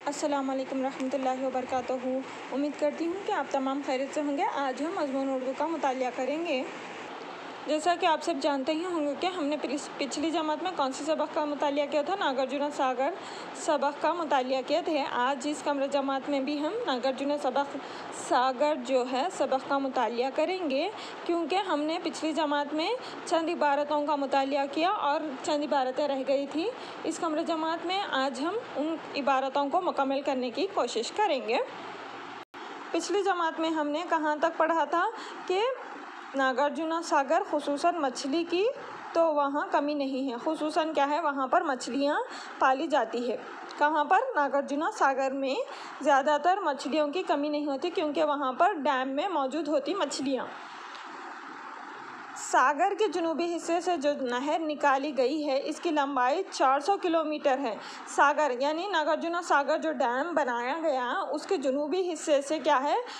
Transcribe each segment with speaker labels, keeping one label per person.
Speaker 1: अस्सलाम वालेकुम रहमतुल्लाहि व बरकातहू। उम्मीद करती हूँ कि आप तमाम खैरियत से होंगे। आज हम मज़मून उर्दू का मुतालिया करेंगे। जैसा कि आप सब जानते ही होंगे कि हमने पिछली जमात में कौन से सबक का मुतालिया किया था, नागार्जुन सागर सबक का मुतालिया किए थे। आज इस कमरा जमात में भी हम नागार्जुन सागर जो है सबक का मुतालिया करेंगे, क्योंकि हमने पिछली जमात में चंद इबारतों का मुतालिया किया और चंद इबारतें रह गई थी। इस कमरा जमात में आज हम उन इबारतों को मुकम्मल करने की कोशिश करेंगे। पिछली जमात में हमने कहाँ तक पढ़ा था कि नागार्जुन सागर खुसूसन मछली की तो वहाँ कमी नहीं है। खुसूसन क्या है, वहाँ पर मछलियाँ पाली जाती है। कहाँ पर? नागार्जुन सागर में ज़्यादातर मछलियों की कमी नहीं होती, क्योंकि वहाँ पर डैम में मौजूद होती मछलियाँ। सागर के जनूबी हिस्से से जो नहर निकाली गई है, इसकी लंबाई 400 किलोमीटर है। सागर यानी नागार्जुन सागर जो डैम बनाया गया, उसके जनूबी हिस्से से क्या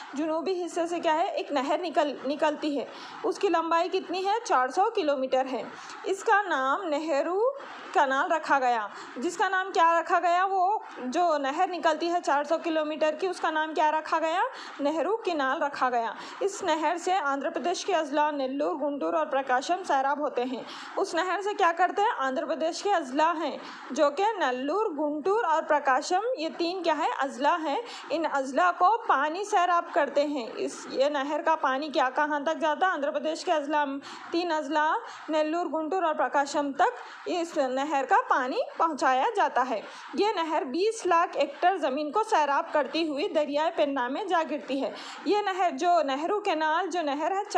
Speaker 1: है, एक नहर निकलती है। उसकी लंबाई कितनी है? 400 किलोमीटर है। इसका नाम नेहरू कनाल रखा गया। जिसका नाम क्या रखा गया? वो जो नहर निकलती है 400 किलोमीटर की, उसका नाम क्या रखा गया? नेहरू कनाल रखा गया। इस नहर से आंध्र प्रदेश के अजला नेल्लूर, गुंटूर और प्रकाशम सैराब होते हैं। उस नहर से क्या करते हैं? आंध्र प्रदेश के अजला हैं, जो कि नेल्लूर, गुंटूर और प्रकाशम, ये तीन क्या है? अजला हैं। इन अजला को पानी सैराब करते हैं। ये नहर का पानी कहाँ तक जाता है? आंध्र प्रदेश के अजला, तीन अजला नेल्लूर, गुंटूर और प्रकाशम तक इस नहर का पानी पहुंचाया जाता है। ये नहर 20 लाख हेक्टेयर ज़मीन को सैराब करती हुई दरियाए पेन्ना में जा गिरती है। ये नहर जो नेहरू कैनाल जो नहर है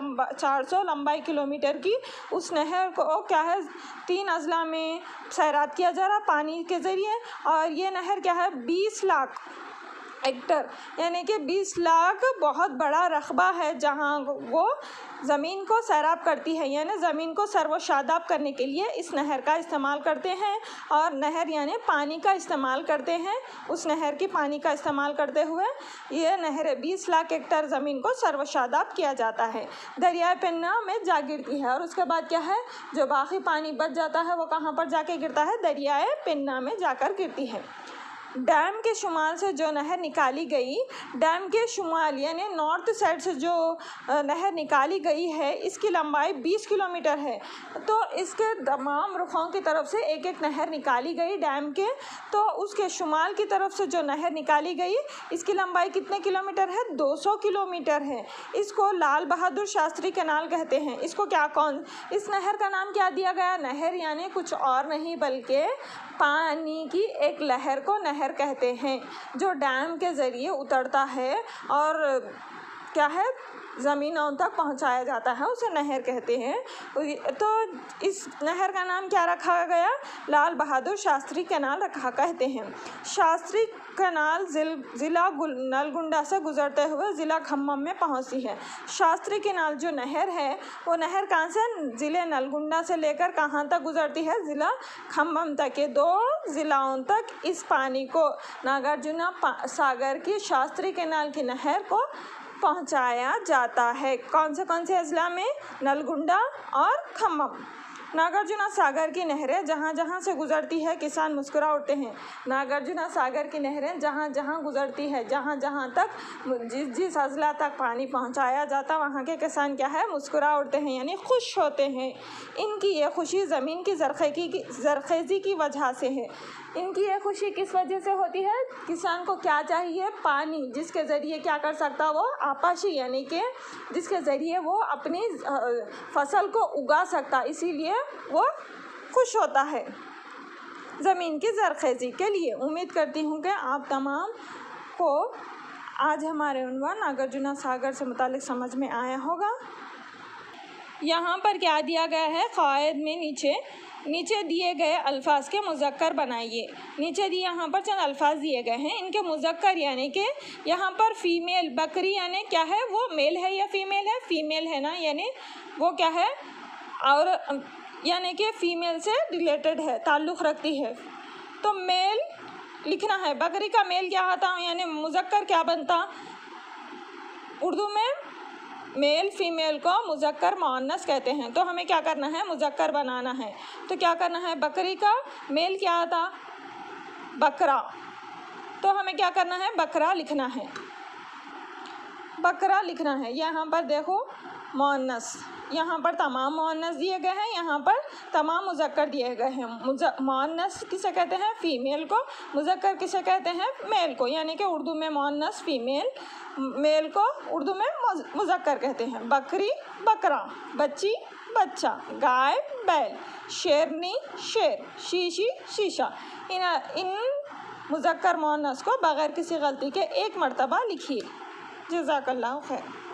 Speaker 1: 400 लंबाई किलोमीटर की, उस नहर को क्या है, 3 अजला में सैराब किया जा रहा पानी के ज़रिए। और ये नहर क्या है, 20 लाख हेक्टर यानी कि 20 लाख बहुत बड़ा रकबा है, जहाँ वो ज़मीन को सैराब करती है। यानी ज़मीन को सर्वशादाब करने के लिए इस नहर का इस्तेमाल करते हैं। और नहर यानी पानी का इस्तेमाल करते हैं। उस नहर की पानी का इस्तेमाल करते हुए ये नहर 20 लाख हेक्टर ज़मीन को सर्वशादाब किया जाता है, दरियाए पेन्ना में जा गिरती है। और उसके बाद क्या है, जो बाकी पानी बच जाता है वो कहाँ पर जाके गिरता है? दरियाए पेन्ना में जाकर गिरती है। डैम के शुमाल से जो नहर निकाली गई, डैम के शुमाल यानी नॉर्थ साइड से जो नहर निकाली गई है, इसकी लंबाई 20 किलोमीटर है। तो इसके तमाम रुखों की तरफ से एक एक नहर निकाली गई डैम के। तो उसके शुमाल की तरफ से जो नहर निकाली गई, इसकी लंबाई कितने किलोमीटर है? 200 किलोमीटर है। इसको लाल बहादुर शास्त्री कैनाल कहते हैं। इस नहर का नाम क्या दिया गया? नहर यानी कुछ और नहीं बल्कि पानी की एक लहर को नहर कहते हैं, जो डैम के ज़रिए उतरता है और क्या है, ज़मीनों तक पहुंचाया जाता है, उसे नहर कहते हैं। तो इस नहर का नाम क्या रखा गया? लाल बहादुर शास्त्री कैनाल कहते हैं। शास्त्री कैनाल ज़िला नलगुंडा से गुजरते हुए ज़िला खम्मम में पहुंचती है। शास्त्री कैनाल जो नहर है, वो नहर कहाँ से? ज़िले नलगुंडा से लेकर कहाँ तक गुजरती है? ज़िला खम्मम तक। ये 2 ज़िलों तक इस पानी को, नागार्जुन सागर की शास्त्री कैनाल की नहर को पहुंचाया जाता है। कौन से अजला में? नलगुंडा और खम्मम। नागार्जुन सागर की नहरें जहाँ जहाँ से गुजरती है, किसान मुस्कुरा उठते हैं। नागार्जुन सागर की नहरें जहाँ जहाँ गुजरती है, जहाँ जहाँ तक जिस अजला तक पानी पहुँचाया जाता, वहाँ के किसान क्या है? मुस्कुरा उठते हैं, यानी खुश होते हैं। इनकी ये खुशी ज़मीन की ज़रख़ेज़ी की वजह से है। इनकी ये खुशी किस वजह से होती है? किसान को क्या चाहिए? पानी, जिसके ज़रिए क्या कर सकता वो? आपाशी यानी कि जिसके ज़रिए वो अपनी फसल को उगा सकता, इसीलिए वो खुश होता है ज़मीन की ज़रख़ेज़ी के लिए। उम्मीद करती हूँ कि आप तमाम को आज हमारे उन्वान नागार्जुन सागर से मुतालिक समझ में आया होगा। यहाँ पर क्या दिया गया है? क़ायद में नीचे दिए गए अल्फाज के मुज़क्कर बनाइए। नीचे यहाँ पर चंद अल्फाज दिए गए हैं, इनके मुज़क्कर यानी कि यहाँ पर फ़ीमेल, बकरी यानी क्या है, वो मेल है या फ़ीमेल है? फ़ीमेल है ना, यानी वो क्या है, और यानी कि फ़ीमेल से रिलेटेड है, ताल्लुक़ रखती है। तो मेल लिखना है। बकरी का मेल क्या आता, यानी मुज़क्कर क्या बनता? उर्दू में मेल फीमेल को मुज़क्कर मुअन्नस कहते हैं। तो हमें क्या करना है? मुज़क्कर बनाना है। तो क्या करना है? बकरी का मेल क्या आता? बकरा। तो हमें क्या करना है, बकरा लिखना है, बकरा लिखना है। यहाँ पर देखो मुअन्नस, यहाँ पर तमाम मुअन्नस दिए गए हैं, यहाँ पर तमाम मुज़क्कर दिए गए हैं। मुअन्नस किसे कहते हैं, फीमेल को, मुज़क्कर किसे कहते हैं, मेल को, यानी कि उर्दू में मुअन्नस फीमेल, मेल को उर्दू में मुज़क्कर कहते हैं। बकरी बकरा, बच्ची बच्चा, गाय बैल, शेरनी शेर, शीशी शीशा। इन मुज़क्कर मुअन्नस को बगैर किसी गलती के एक मरतबा लिखिए। जज़ाकल्लाहु खैर।